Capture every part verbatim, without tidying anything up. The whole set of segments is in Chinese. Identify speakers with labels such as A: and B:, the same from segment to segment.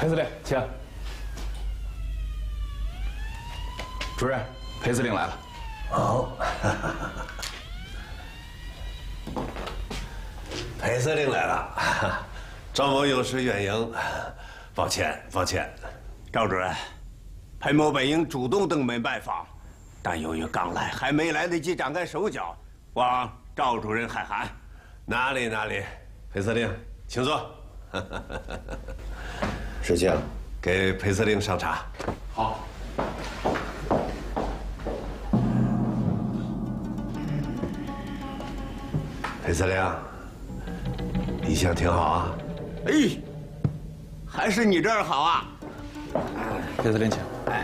A: 裴司令，请。主任，裴司令来了。
B: 好。裴司令来了，赵某有失远迎，抱歉，抱歉。
C: 赵主任，裴某本应主动登门拜访，但由于刚来，还没来得及展开手脚，望赵主任海涵。
B: 哪里哪里，裴司令，请坐。石青，给裴司令上茶。
A: 好。
B: 裴司令，一向挺好啊。
C: 哎，还是你这儿好啊。
A: 裴司令，请。
C: 哎，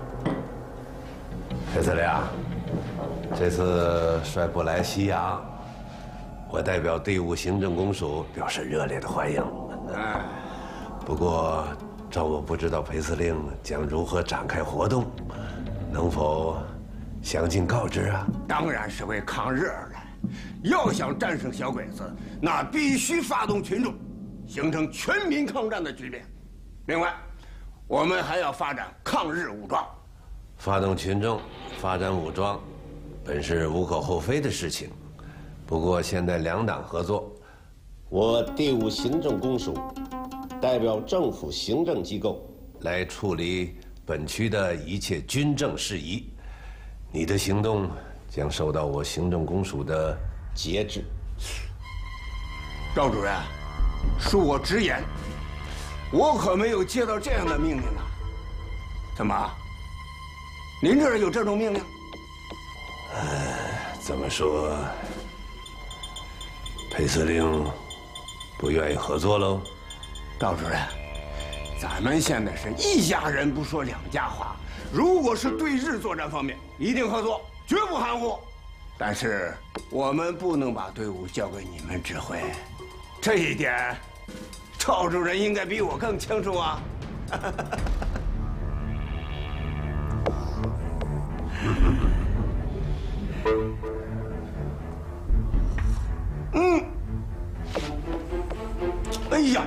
B: 裴司令，这次率部来西洋，我代表队伍行政公署表示热烈的欢迎。
C: 哎，
B: 不过赵某不知道裴司令将如何展开活动，能否详尽告知啊？
C: 当然是为抗日而来。要想战胜小鬼子，那必须发动群众，形成全民抗战的局面。另外，我们还要发展抗日武装。
B: 发动群众，发展武装，本是无可厚非的事情。不过现在两党合作，我队伍行政公署代表政府行政机构来处理本区的一切军政事宜，你的行动将受到我行政公署的节制。
C: 赵主任，恕我直言，我可没有接到这样的命令啊！怎么？您这儿有这种命令？
B: 呃，怎么说？裴司令不愿意合作喽？
C: 赵主任，咱们现在是一家人不说两家话。如果是对日作战方面，一定合作，绝不含糊。但是我们不能把队伍交给你们指挥，这一点，赵主任应该比我更清楚啊。嗯，哎呀，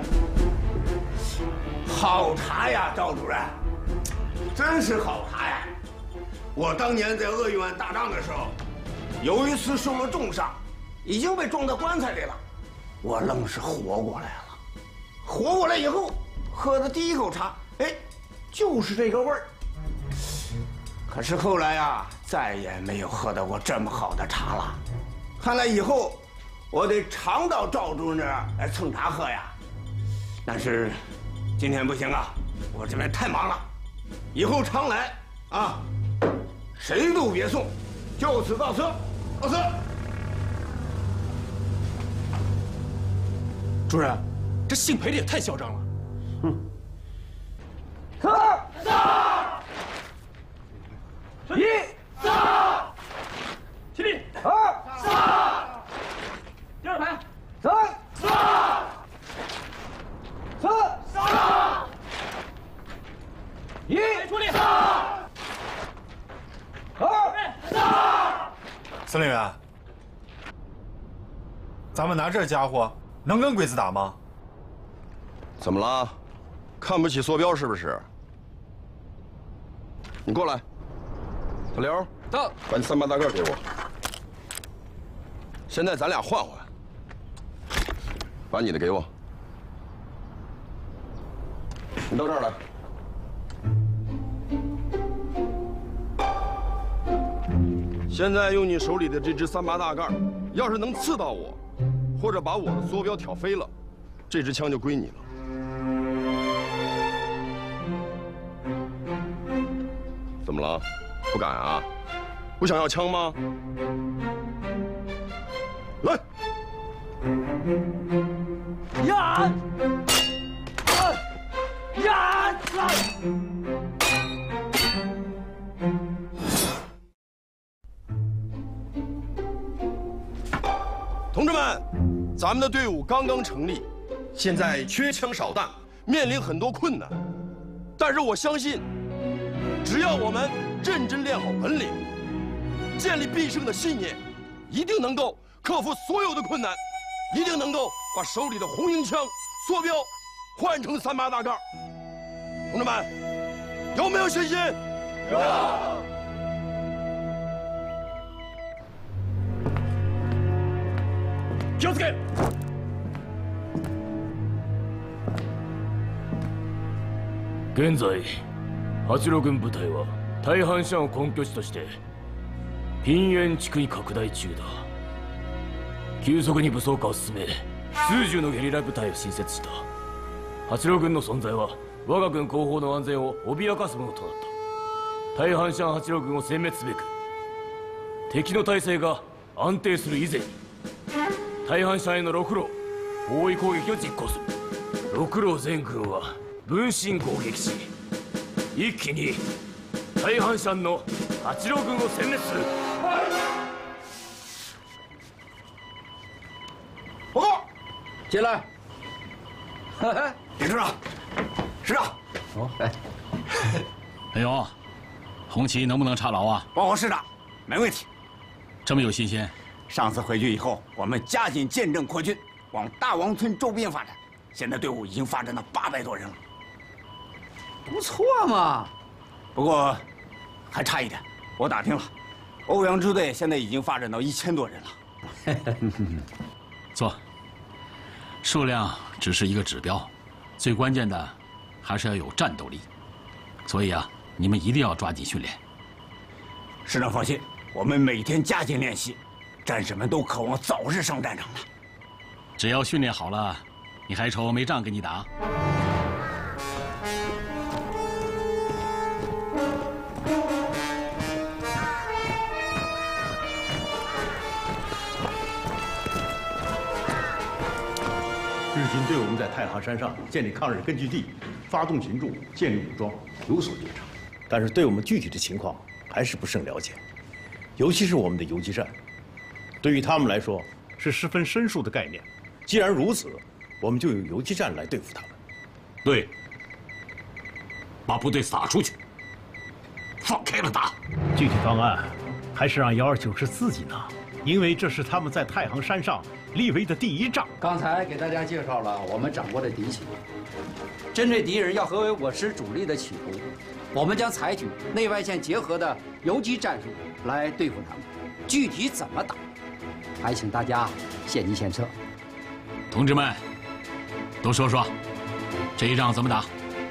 C: 好茶呀，赵主任，真是好茶呀！我当年在鄂豫湾打仗的时候，有一次受了重伤，已经被装到棺材里了，我愣是活过来了。活过来以后，喝的第一口茶，哎，就是这个味儿。可是后来呀，再也没有喝到过这么好的茶了。看来以后我得常到赵主任这儿来蹭茶喝呀。但是今天不行啊，我这边太忙了，以后常来啊，谁都别送，就此告辞，告辞。
D: 主任，这姓裴的也太嚣张了。
B: 哼。
E: 二三。一三，
D: 起立。
E: 二
D: 三，第二排。
E: 三
D: 三，
E: 四
D: 三，
E: 一
D: 出力。
E: 二
D: 三。
F: 司令员，咱们拿这家伙能跟鬼子打吗？
G: 怎么了？看不起坐标是不是？你过来。小刘，
D: 到，
G: 把你三八大盖给我。现在咱俩换换，把你的给我。你到这儿来。现在用你手里的这支三八大盖，要是能刺到我，或者把我的坐标挑飞了，这支枪就归你了。怎么了？不敢啊？不想要枪吗？来！
E: 呀！呀！
G: 同志们，咱们的队伍刚刚成立，现在缺枪少弹，面临很多困难。但是我相信，只要我们认真练好本领，建立必胜的信念，一定能够克服所有的困难，一定能够把手里的红缨枪、梭镖换成三八大盖。 同志们，有没有信心？有。
D: 気をつけ。
H: 現在、八路軍部隊は大半山を根拠地として平原地区に拡大中だ。急速に武装化を進め、数十のゲリラ部隊を新設した。八路軍の存在は我が軍後方の安全を脅かすものとなった。大半山八路軍を殲滅すべく、敵の体制が安定する以前に大半山への六路包囲攻撃を実行する。六路全軍は分身攻撃し、一気に大半山の八路軍を殲滅する。
C: 报告，
E: 进来。
C: 李师长，师长，
E: 哦，来。
I: 哎呦，红旗能不能插牢啊？
C: 报告师长，没问题。
I: 这么有信心？
C: 上次回去以后，我们加紧见证扩军，往大王村周边发展。现在队伍已经发展到八百多人了，
E: 不错嘛。
C: 不过还差一点。我打听了，欧阳支队现在已经发展到一千多人了。
I: 错，数量只是一个指标，最关键的还是要有战斗力。所以啊，你们一定要抓紧训练。
C: 师长放心，我们每天加紧练习，战士们都渴望早日上战场的。
I: 只要训练好了，你还愁没仗给你打？
J: 日军对我们在太行山上建立抗日根据地、发动群众、建立武装有所觉察，但是对我们具体的情况还是不甚了解，尤其是我们的游击战，对于他们来说是十分生疏的概念。既然如此，我们就用游击战来对付他们。
H: 对，把部队撒出去，放开了打。
J: 具体方案还是让幺二九师自己拿，因为这是他们在太行山上立威的第一仗。
E: 刚才给大家介绍了我们掌握的敌情，针对敌人要合围我师主力的企图，我们将采取内外线结合的游击战术来对付他们。具体怎么打，还请大家献计献策。
I: 同志们，都说说，这一仗怎么打？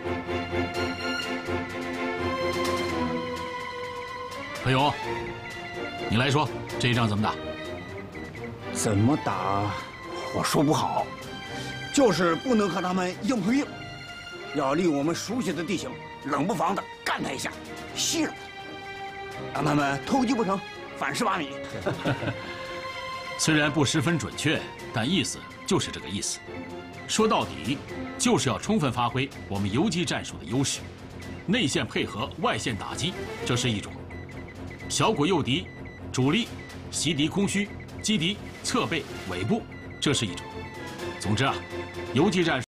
I: 何勇，你来说，这一仗怎么打？
C: 怎么打？我说不好，就是不能和他们硬碰硬，要利用我们熟悉的地形，冷不防的干他一下，吸了他，让他们偷鸡不成反蚀把米。
I: 虽然不十分准确，但意思就是这个意思。说到底，就是要充分发挥我们游击战术的优势，内线配合外线打击，这是一种；小股诱敌，主力袭敌空虚，击敌侧背尾部，这是一种。总之啊，游击战术